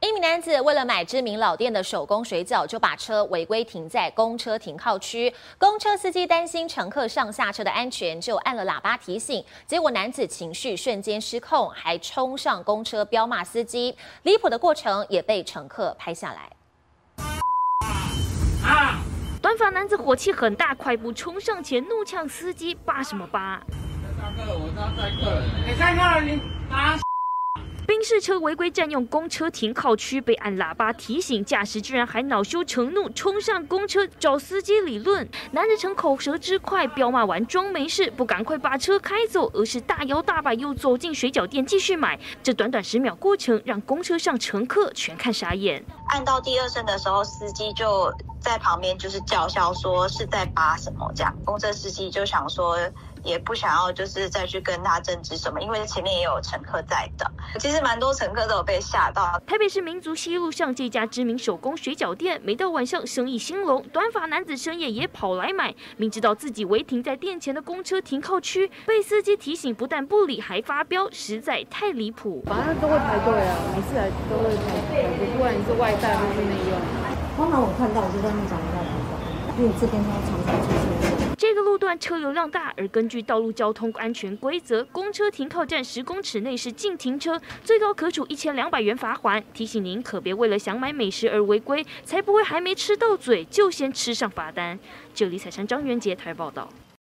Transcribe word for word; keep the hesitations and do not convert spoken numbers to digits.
一名男子为了买知名老店的手工水饺，就把车违规停在公车停靠区。公车司机担心乘客上下车的安全，就按了喇叭提醒。结果男子情绪瞬间失控，还冲上公车飙骂司机。离谱的过程也被乘客拍下来。 啊！短发男子火气很大，快步冲上前，怒呛司机：“扒什么扒？” 大哥，我要载客人，你载客人，你打。 宾士车违规占用公车停靠区，被按喇叭提醒，驾驶居然还恼羞成怒，冲上公车找司机理论。男子逞口舌之快，飙骂完装没事，不赶快把车开走，而是大摇大摆又走进水饺店继续买。这短短十秒过程，让公车上乘客全看傻眼。 按到第二声的时候，司机就在旁边就是叫嚣说是在扒什么这样。公车司机就想说，也不想要就是再去跟他争执什么，因为前面也有乘客在等。其实蛮多乘客都有被吓到。 台北市民族西路上这家知名手工水饺店，每到晚上生意兴隆，短发男子深夜也跑来买。明知道自己违停在店前的公车停靠区，被司机提醒，不但不理，还发飙，实在太离谱。 反正都会排队啊，每次来都会排队，不管你是外带还是内用。 通常我看到我就在那找人家排队，因为这边它常常出现。 这个路段车流量大，而根据道路交通安全规则，公车停靠站十公尺内是禁停车，最高可处一千两百元罚锾。提醒您可别为了想买美食而违规，才不会还没吃到嘴就先吃上罚单。这里采山张元杰台报道。